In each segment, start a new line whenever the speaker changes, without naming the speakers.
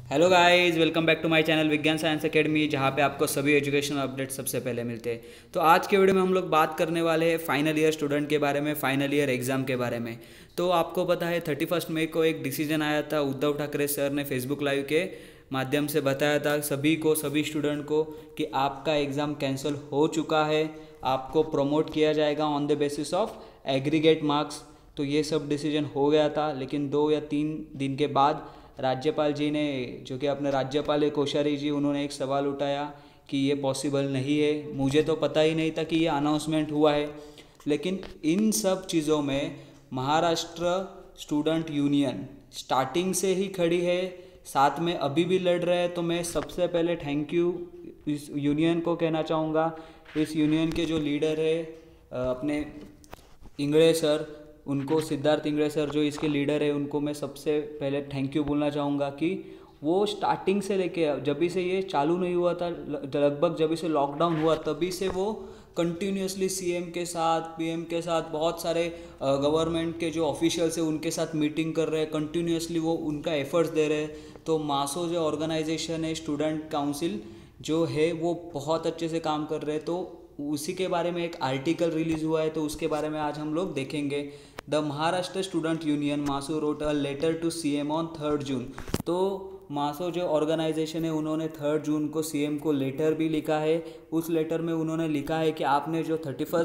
Hello guys, welcome back to my channel Vigyan Science Academy, जहाँ पे आपको सभी एजुकेशनल अपडेट सबसे पहले मिलते हैं। तो आज के वीडियो में हम लोग बात करने वाले हैं फाइनल ईयर स्टूडेंट के बारे में, फाइनल ईयर एग्ज़ाम के बारे में। तो आपको पता है 31 मई को एक डिसीजन आया था। उद्धव ठाकरे सर ने फेसबुक लाइव के माध्यम से बताया था सभी स्टूडेंट को कि आपका एग्ज़ाम कैंसिल हो चुका है, आपको प्रमोट किया जाएगा on the basis of aggregate marks. तो ये सब डिसीजन हो गया था, लेकिन 2 या 3 दिन के बाद राज्यपाल जी ने, जो कि अपने राज्यपाल है कोश्यारी जी, उन्होंने एक सवाल उठाया कि ये पॉसिबल नहीं है। मुझे तो पता ही नहीं था कि ये अनाउंसमेंट हुआ है। लेकिन इन सब चीज़ों में महाराष्ट्र स्टूडेंट यूनियन स्टार्टिंग से ही खड़ी है, साथ में अभी भी लड़ रहे हैं। तो मैं सबसे पहले थैंक यू इस यूनियन को कहना चाहूँगा। इस यूनियन के जो लीडर है अपने इंगड़े सर, उनको, सिद्धार्थ इंगड़े सर जो इसके लीडर है, उनको मैं सबसे पहले थैंक यू बोलना चाहूँगा कि वो स्टार्टिंग से लेके जब भी से ये चालू नहीं हुआ था, लगभग जब से लॉकडाउन हुआ तभी से वो कंटिन्यूसली सीएम के साथ, पीएम के साथ, बहुत सारे गवर्नमेंट के जो ऑफिशियल्स है उनके साथ मीटिंग कर रहे हैं। कंटिन्यूसली वो उनका एफर्ट्स दे रहे हैं। तो मासो जो ऑर्गेनाइजेशन है, स्टूडेंट काउंसिल जो है, वो बहुत अच्छे से काम कर रहे हैं। तो उसी के बारे में एक आर्टिकल रिलीज़ हुआ है, तो उसके बारे में आज हम लोग देखेंगे। The Maharashtra student union MASU wrote a letter to CM on 3 June. तो मासो जो ऑर्गेनाइजेशन है, उन्होंने 3 जून को सीएम को लेटर भी लिखा है। उस लेटर में उन्होंने लिखा है कि आपने जो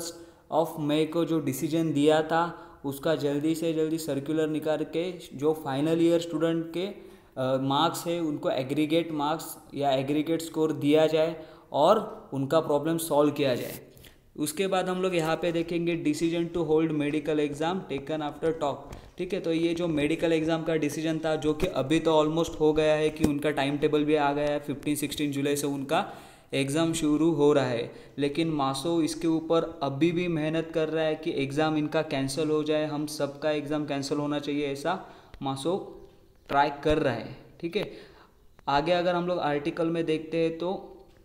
31 मई को जो डिसीजन दिया था, उसका जल्दी से जल्दी सर्कुलर निकाल के जो फाइनल ईयर स्टूडेंट के मार्क्स है, उनको एग्रीगेट मार्क्स या एग्रीगेट स्कोर दिया जाए और उनका प्रॉब्लम सॉल्व किया जाए। उसके बाद हम लोग यहाँ पे देखेंगे decision to hold medical exam taken after talk. ठीक है, तो ये जो मेडिकल एग्ज़ाम का डिसीजन था, जो कि अभी तो ऑलमोस्ट हो गया है, कि उनका टाइम टेबल भी आ गया है, 15-16 जुलाई से उनका एग्ज़ाम शुरू हो रहा है। लेकिन मासो इसके ऊपर अभी भी मेहनत कर रहा है कि एग्ज़ाम इनका कैंसिल हो जाए, हम सबका एग्ज़ाम कैंसिल होना चाहिए, ऐसा मासो ट्राई कर रहा है। ठीक है, आगे अगर हम लोग आर्टिकल में देखते हैं तो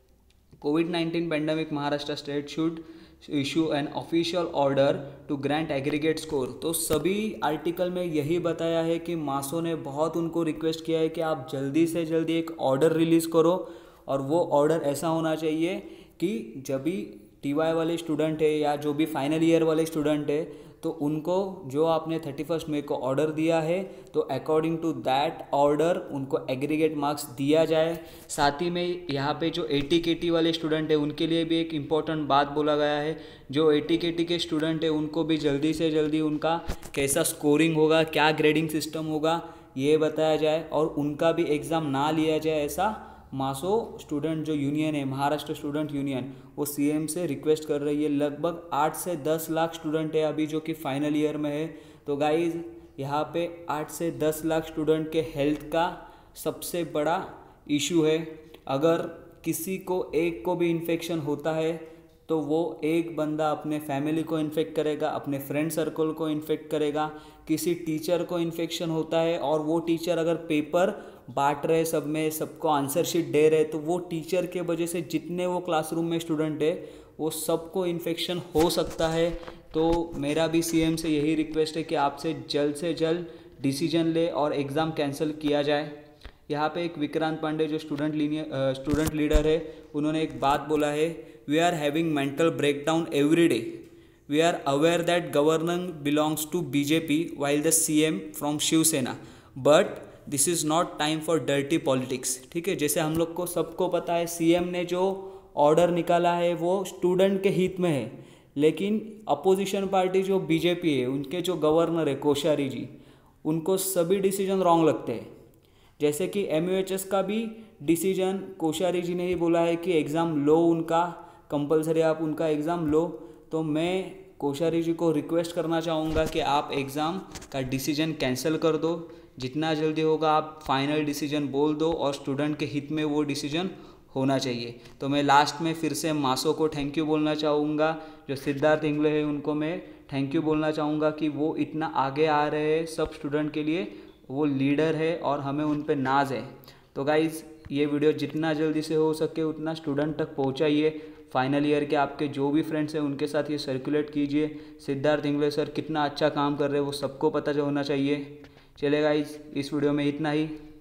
कोविड-19 pandemic Maharashtra state should issue an official order to grant aggregate score. तो सभी आर्टिकल में यही बताया है कि मासो ने बहुत उनको रिक्वेस्ट किया है कि आप जल्दी से जल्दी एक ऑर्डर रिलीज़ करो, और वो ऑर्डर ऐसा होना चाहिए कि जब भी टीवाई वाले स्टूडेंट है या जो भी फाइनल ईयर वाले स्टूडेंट है, तो उनको जो आपने 31 मई को ऑर्डर दिया है, तो अकॉर्डिंग टू दैट ऑर्डर उनको एग्रीगेट मार्क्स दिया जाए। साथ ही में यहाँ पे जो AT-KT वाले स्टूडेंट है, उनके लिए भी एक इम्पॉर्टेंट बात बोला गया है। जो AT-KT के स्टूडेंट है, उनको भी जल्दी से जल्दी उनका कैसा स्कोरिंग होगा, क्या ग्रेडिंग सिस्टम होगा, ये बताया जाए, और उनका भी एग्ज़ाम ना लिया जाए, ऐसा मासो स्टूडेंट जो यूनियन है, महाराष्ट्र स्टूडेंट यूनियन, वो सीएम से रिक्वेस्ट कर रही है। लगभग 8 से 10 लाख स्टूडेंट है अभी जो कि फाइनल ईयर में है। तो गाइज, यहाँ पे 8 से 10 लाख स्टूडेंट के हेल्थ का सबसे बड़ा इशू है। अगर किसी को एक को भी इन्फेक्शन होता है, तो वो एक बंदा अपने फैमिली को इन्फेक्ट करेगा, अपने फ्रेंड सर्कल को इन्फेक्ट करेगा। किसी टीचर को इन्फेक्शन होता है और वो टीचर अगर पेपर बांट रहे, सब में सबको आंसर शीट दे रहे, तो वो टीचर के वजह से जितने वो क्लासरूम में स्टूडेंट है, वो सबको इन्फेक्शन हो सकता है। तो मेरा भी सीएम से यही रिक्वेस्ट है कि आपसे से जल्द डिसीजन ले और एग्ज़ाम कैंसिल किया जाए। यहाँ पे एक विक्रांत पांडे जो स्टूडेंट लीडर है, उन्होंने एक बात बोला है, we are having mental breakdown every day. We are aware that governing belongs to BJP while the CM from Shiv Sena, but this is not time for dirty politics. ठीक है, जैसे हम लोग को सबको पता है, सीएम ने जो ऑर्डर निकाला है वो स्टूडेंट के हित में है, लेकिन अपोजिशन पार्टी जो बीजेपी है, उनके जो गवर्नर है कोश्यारी जी, उनको सभी डिसीजन रॉन्ग लगते हैं। जैसे कि MUHS का भी डिसीजन कोश्यारी जी ने ही बोला है कि एग्ज़ाम लो, उनका कंपलसरी आप उनका एग्ज़ाम लो। तो मैं कोश्यारी जी को रिक्वेस्ट करना चाहूँगा कि आप एग्ज़ाम का डिसीजन कैंसिल कर दो, जितना जल्दी होगा आप फाइनल डिसीजन बोल दो, और स्टूडेंट के हित में वो डिसीजन होना चाहिए। तो मैं लास्ट में फिर से मासो को थैंक यू बोलना चाहूँगा। जो सिद्धार्थ इंगले है, उनको मैं थैंक यू बोलना चाहूँगा कि वो इतना आगे आ रहे हैं सब स्टूडेंट के लिए, वो लीडर है और हमें उन पे नाज है। तो गाइज़, ये वीडियो जितना जल्दी से हो सके उतना स्टूडेंट तक पहुँचाइए। फाइनल ईयर के आपके जो भी फ्रेंड्स हैं, उनके साथ ये सर्कुलेट कीजिए। सिद्धार्थ इंगले सर कितना अच्छा काम कर रहे हैं, वो सबको पता होना चाहिए। चलेगा, इस वीडियो में इतना ही।